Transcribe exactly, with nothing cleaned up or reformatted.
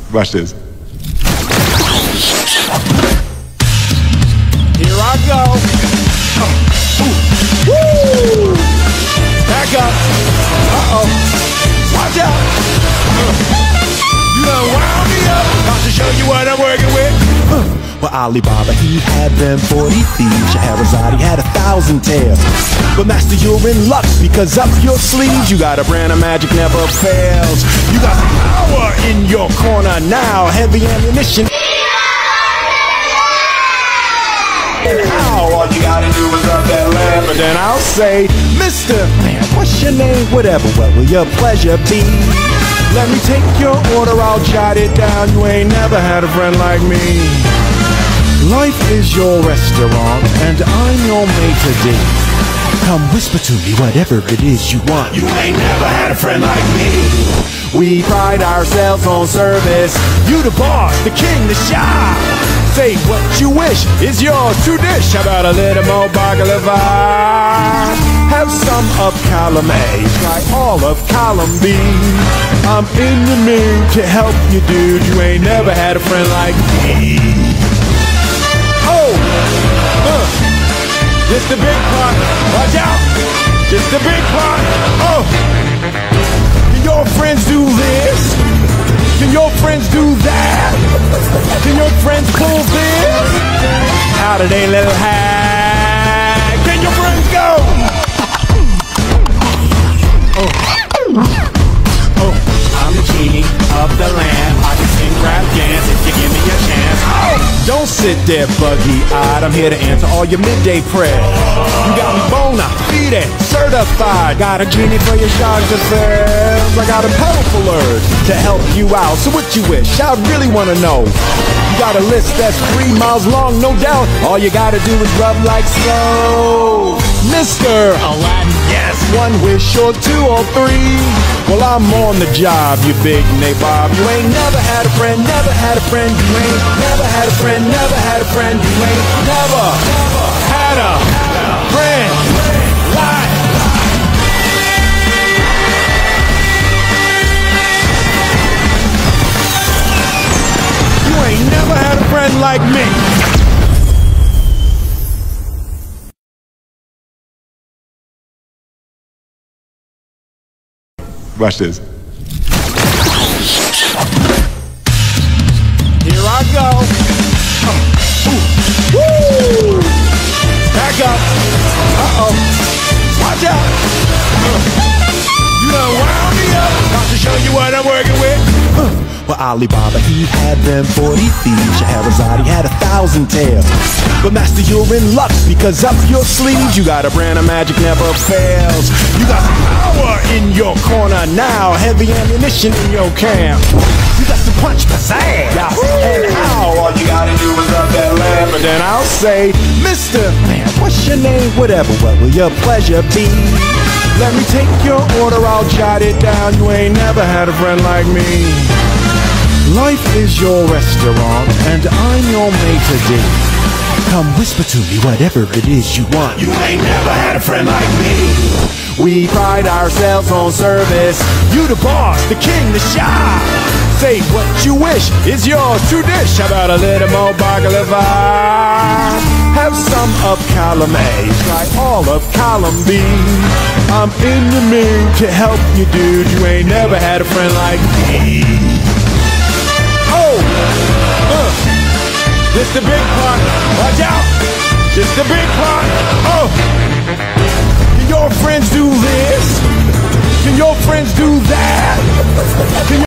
Watch this. Here I go. Uh, ooh, woo! Back up. Uh-oh. Watch out. Uh, you done wound me up. About to show you what I'm working with. Uh. Well, Alibaba, he had them forty thieves. Shahrazad, he had a thousand tales. But master, you're in luck, because up your sleeves you got a brand of magic never fails. You got power in your corner now, heavy ammunition. Now all you gotta do is rub that lamp, but then I'll say, Mister Man, what's your name? Whatever, what will your pleasure be? Let me take your order, I'll jot it down. You ain't never had a friend like me. Life is your restaurant, and I'm your maitre d'. Come whisper to me whatever it is you want. You ain't never had a friend like me. We pride ourselves on service. You the boss, the king, the shah. Say what you wish is yours to dish. How about a little more baklava? Have some of column A, try all of column B. I'm in the mood to help you, dude. You ain't never had a friend like me. Oh, uh, just the big part. Watch out, just the big part. Oh, can your friends do this? Can your friends do that? Can your friends pull this? Out of their little hat? Can your friends go? Oh, oh, I'm the genie of the land. I can sing, rap, dance if you give me a chance. Oh, don't sit there buggy-eyed. I'm here to answer all your midday prayers. You got me bona fide, certified. Got a genie for your sharks affairs. I got a powerful urge to help you out. So what you wish? I really wanna know. You got a list that's three miles long, no doubt. All you gotta do is rub like so. Mister Aladdin, yes. One wish or two or three. Well, I'm on the job, you big nabob. You ain't never had a friend, never had a friend. You ain't never had a friend, never had a friend. You ain't never, never had a friend like. You ain't never had a friend like me. Watch this. Here I go. Uh, ooh, woo! Back up. Uh-oh. Watch out. Uh, you done wound me up. About to show you what I'm working with. Uh. Well, Alibaba, he had them forty thieves. Shahrazad, he had a thousand tales. But master, you're in luck, because up your sleeves you got a brand of magic never fails. You got power in your corner now, heavy ammunition in your camp. You got to punch pizzazz. And how all you gotta do is rub that lamp, but then I'll say, Mister Man, what's your name? Whatever, what will your pleasure be? Let me take your order, I'll jot it down. You ain't never had a friend like me. Life is your restaurant, and I'm your maitre d'. Come whisper to me whatever it is you want. You ain't never had a friend like me. We pride ourselves on service. You the boss, the king, the shah. Say what you wish is yours to dish. How about a little more baklava? Have some of column A, try all of column B. I'm in the mood to help you, dude. You ain't never had a friend like me. Oh, uh, just the big part. Watch out, just the big part. Oh, can your friends do this? Can your friends do that? Can